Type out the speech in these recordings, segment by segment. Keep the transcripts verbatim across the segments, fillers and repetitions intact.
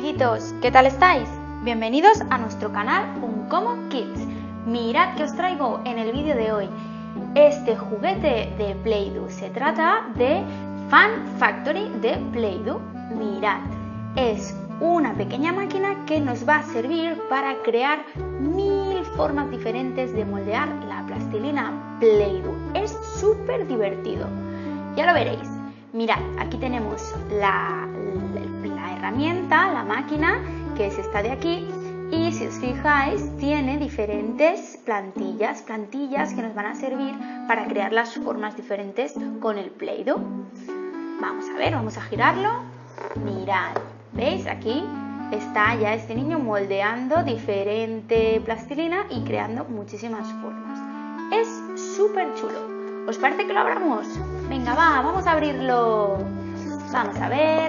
amiguitos, ¿qué tal estáis? Bienvenidos a nuestro canal Uncommon Kids. Mirad que os traigo en el vídeo de hoy este juguete de Play-Doh. Se trata de Fun Factory de Play-Doh. Mirad, es una pequeña máquina que nos va a servir para crear mil formas diferentes de moldear la plastilina Play-Doh. Es súper divertido, ya lo veréis. Mirad, aquí tenemos la, la, la herramienta, la máquina, que es esta de aquí, y si os fijáis tiene diferentes plantillas, plantillas que nos van a servir para crear las formas diferentes con el Play-Doh. Vamos a ver, vamos a girarlo. Mirad, ¿veis? Aquí está ya este niño moldeando diferente plastilina y creando muchísimas formas. Es súper chulo. ¿Os parece que lo abramos? Venga, va, vamos a abrirlo. Vamos a ver.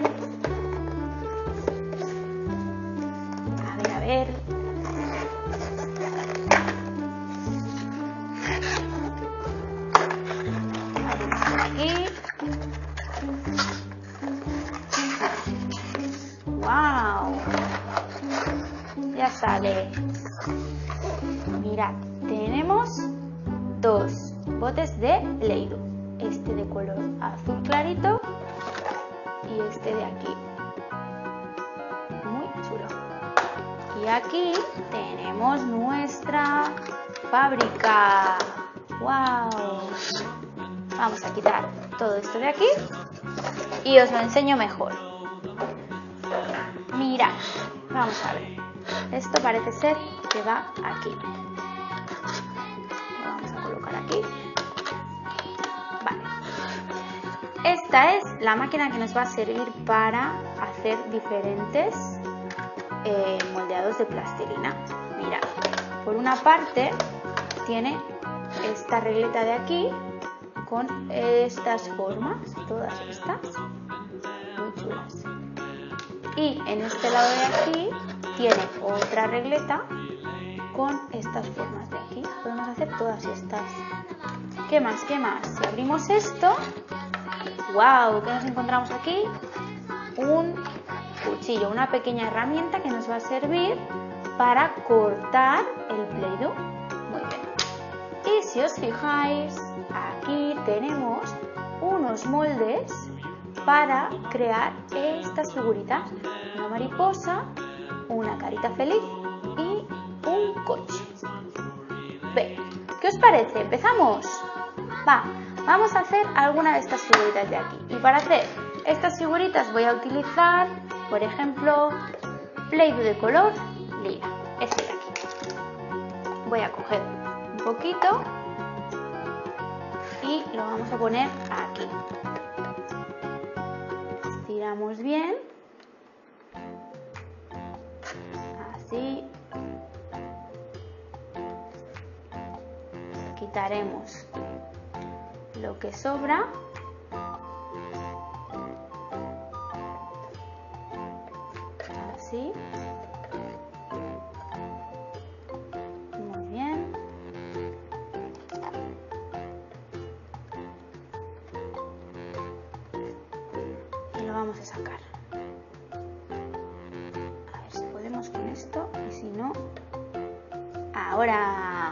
A ver, a ver. Abrimos por aquí. ¡Wow! Ya sale. Mirad, tenemos dos botes de Play-Doh, este de color azul clarito y este de aquí, muy chulo. Y aquí tenemos nuestra fábrica. ¡Wow! Vamos a quitar todo esto de aquí y os lo enseño mejor. Mirad, vamos a ver, esto parece ser que va aquí. Lo vamos a colocar aquí. Vale. Esta es la máquina que nos va a servir para hacer diferentes eh, moldeados de plastilina. Mirad, por una parte tiene esta regleta de aquí con estas formas, todas estas, muy chulas. Y en este lado de aquí tiene otra regleta con estas formas de aquí. Podemos hacer todas estas. ¿Qué más? ¿Qué más? Si abrimos esto, ¡wow! ¿Qué nos encontramos aquí? Un cuchillo, una pequeña herramienta que nos va a servir para cortar el Play-Doh. Muy bien. Y si os fijáis, aquí tenemos unos moldes para crear estas figuritas. Una mariposa, una carita feliz y un coche. Bien, ¿qué os parece? ¿Empezamos? Va, vamos a hacer alguna de estas figuritas de aquí. Y para hacer estas figuritas voy a utilizar, por ejemplo, Play-Doh de color lila, este de aquí. Voy a coger un poquito y lo vamos a poner aquí. Estiramos bien, así. Quitaremos lo que sobra. Así. Muy bien. Y lo vamos a sacar. A ver si podemos con esto y si no, ahora.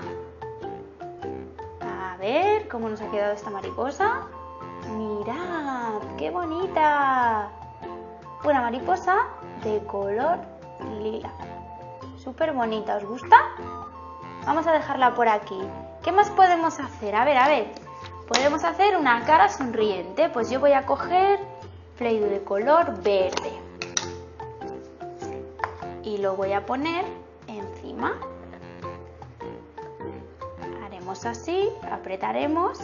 A ver cómo nos ha quedado esta mariposa. Mirad, qué bonita. Una mariposa de color lila. Súper bonita, ¿os gusta? Vamos a dejarla por aquí. ¿Qué más podemos hacer? A ver, a ver. Podemos hacer una cara sonriente. Pues yo voy a coger Play-Doh de color verde. Y lo voy a poner encima. Así, apretaremos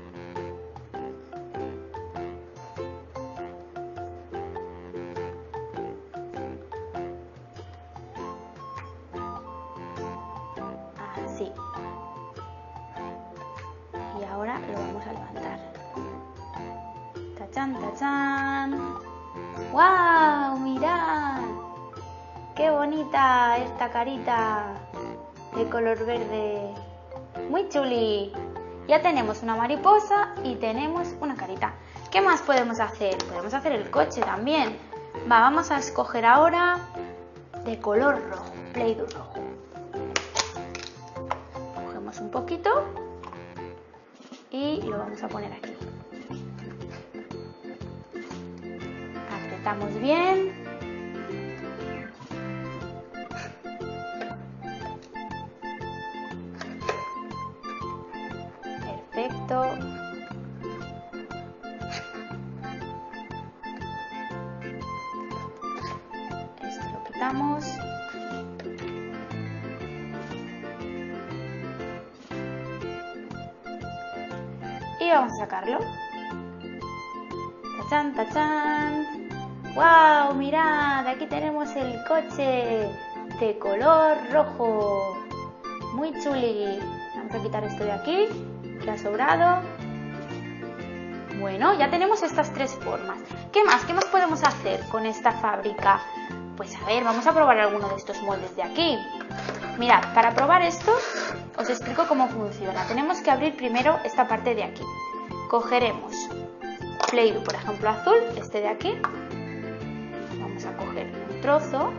así y ahora lo vamos a levantar. ¡Tachán, tachán! ¡Wow! ¡Mirad! ¡Qué bonita esta carita de color verde! Muy chuli. Ya tenemos una mariposa y tenemos una carita. ¿Qué más podemos hacer? Podemos hacer el coche también. Va, vamos a escoger ahora de color rojo, Play-Doh rojo. Cogemos un poquito y lo vamos a poner aquí. Apretamos bien. Perfecto. Esto lo quitamos. Y vamos a sacarlo. ¡Tachán, tachán! ¡Wow! Mirad, aquí tenemos el coche de color rojo. Muy chuli. Vamos a quitar esto de aquí, que ha sobrado. Bueno, ya tenemos estas tres formas. ¿Qué más? ¿Qué más podemos hacer con esta fábrica? Pues a ver, vamos a probar alguno de estos moldes de aquí. Mirad, para probar esto os explico cómo funciona. Tenemos que abrir primero esta parte de aquí. Cogeremos Play-Doh, por ejemplo, azul, este de aquí. Vamos a coger un trozo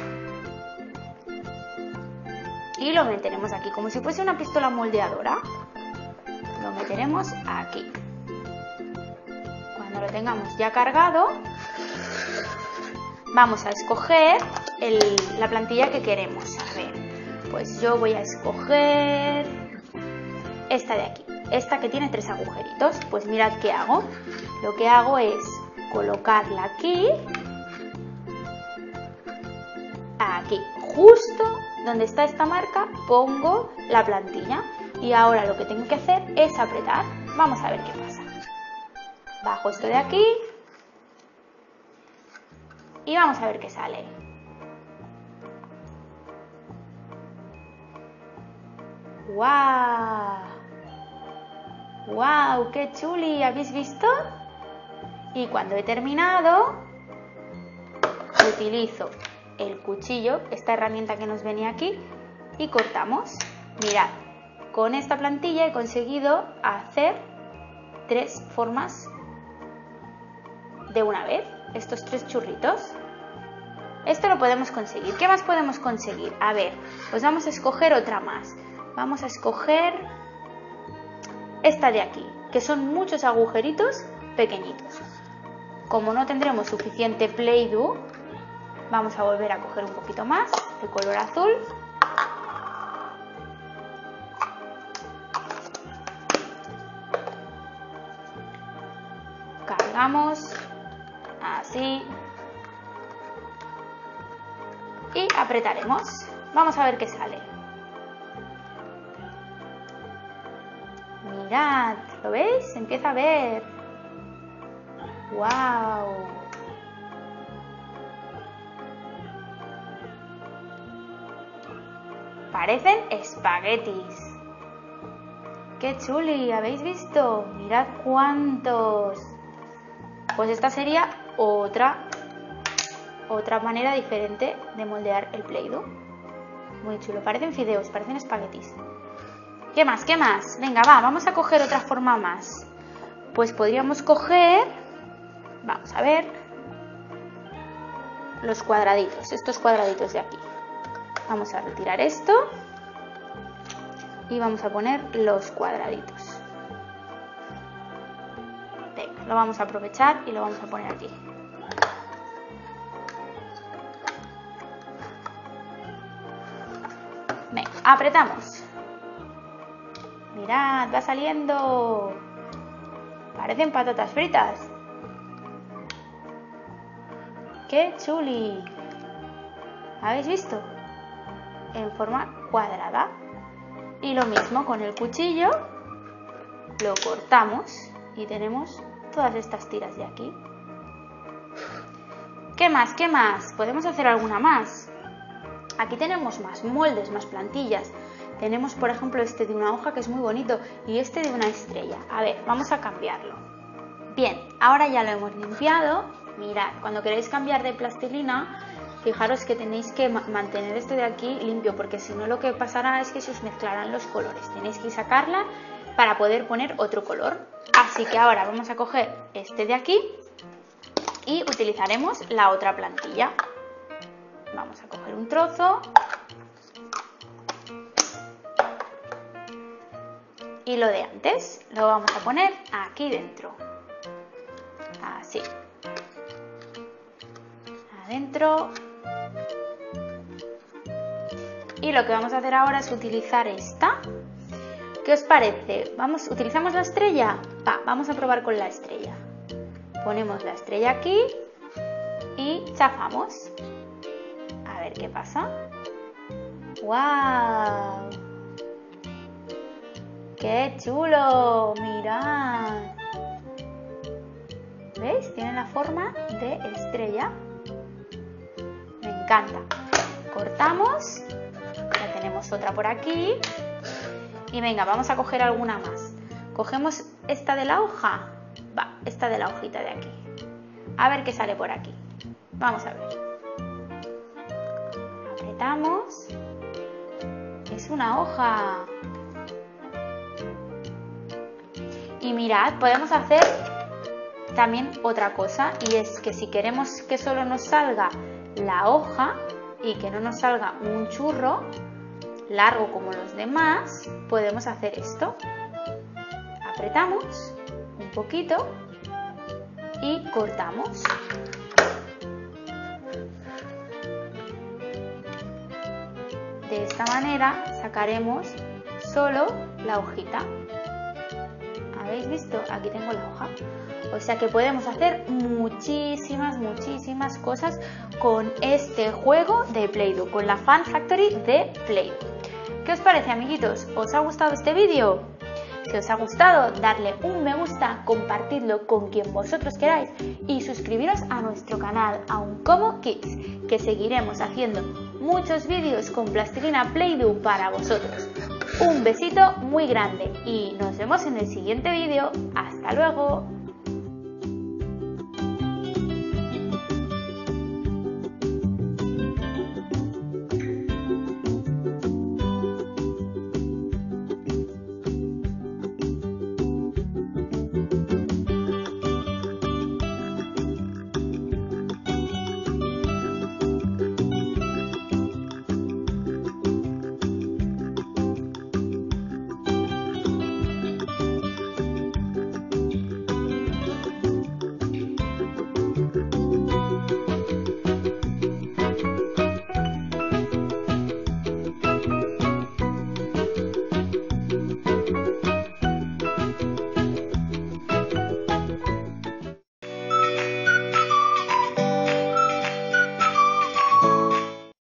y lo meteremos aquí, como si fuese una pistola moldeadora. Lo meteremos aquí. Cuando lo tengamos ya cargado, vamos a escoger el, la plantilla que queremos. A ver, pues yo voy a escoger esta de aquí, esta que tiene tres agujeritos. Pues mirad qué hago. Lo que hago es colocarla aquí, aquí, justo donde está esta marca, pongo la plantilla. Y ahora lo que tengo que hacer es apretar. Vamos a ver qué pasa. Bajo esto de aquí y vamos a ver qué sale. ¡Guau! ¡Guau! ¡Qué chuli! ¿Habéis visto? Y cuando he terminado, utilizo el cuchillo, esta herramienta que nos venía aquí, y cortamos. Mirad, con esta plantilla he conseguido hacer tres formas de una vez, estos tres churritos. Esto lo podemos conseguir. ¿Qué más podemos conseguir? A ver, pues vamos a escoger otra más. Vamos a escoger esta de aquí, que son muchos agujeritos pequeñitos. Como no tendremos suficiente Play-Doh, vamos a volver a coger un poquito más de color azul. Cargamos así y apretaremos. Vamos a ver qué sale. Mirad, ¿lo veis? Se empieza a ver. ¡Wow! Parecen espaguetis. ¡Qué chuli! ¿Habéis visto? Mirad cuántos. Pues esta sería otra, otra manera diferente de moldear el Play-Doh. Muy chulo. Parecen fideos, parecen espaguetis. ¿Qué más? ¿Qué más? Venga, va, vamos a coger otra forma más. Pues podríamos coger, vamos a ver, los cuadraditos, estos cuadraditos de aquí. Vamos a retirar esto y vamos a poner los cuadraditos. Venga, lo vamos a aprovechar y lo vamos a poner aquí. Venga, apretamos. Mirad, va saliendo. Parecen patatas fritas. ¡Qué chuli! ¿Habéis visto? En forma cuadrada. Y lo mismo con el cuchillo. Lo cortamos y tenemos todas estas tiras de aquí. ¿Qué más? ¿Qué más? ¿Podemos hacer alguna más? Aquí tenemos más moldes, más plantillas. Tenemos, por ejemplo, este de una hoja que es muy bonito y este de una estrella. A ver, vamos a cambiarlo. Bien, ahora ya lo hemos limpiado. Mirad, cuando queréis cambiar de plastilina, fijaros que tenéis que mantener esto de aquí limpio, porque si no lo que pasará es que se os mezclarán los colores. Tenéis que sacarla para poder poner otro color. Así que ahora vamos a coger este de aquí y utilizaremos la otra plantilla. vamos a coger un trozo y lo de antes lo vamos a poner aquí dentro, así, adentro. Y lo que vamos a hacer ahora es utilizar esta. ¿Qué os parece? Vamos, ¿utilizamos la estrella? Va, vamos a probar con la estrella. Ponemos la estrella aquí y chafamos. A ver qué pasa. ¡Guau! ¡Qué chulo! ¡Mirad! ¿Veis? Tiene la forma de estrella. Me encanta. Cortamos. Ya tenemos otra por aquí. Y venga, vamos a coger alguna más. Cogemos esta de la hoja. Va, esta de la hojita de aquí. A ver qué sale por aquí. Vamos a ver. Apretamos. Es una hoja. Y mirad, podemos hacer también otra cosa. Y es que si queremos que solo nos salga la hoja y que no nos salga un churro largo como los demás, podemos hacer esto. Apretamos un poquito y cortamos. De esta manera sacaremos solo la hojita. ¿Habéis visto? Aquí tengo la hoja. O sea que podemos hacer muchísimas, muchísimas cosas con este juego de Play-Doh, con la Fun Factory de Play-Doh. ¿Qué os parece, amiguitos? ¿Os ha gustado este vídeo? Si os ha gustado, darle un me gusta, compartidlo con quien vosotros queráis y suscribiros a nuestro canal Auncomo Kids, que seguiremos haciendo muchos vídeos con plastilina Play-Doh para vosotros. Un besito muy grande y nos vemos en el siguiente vídeo. ¡Hasta luego!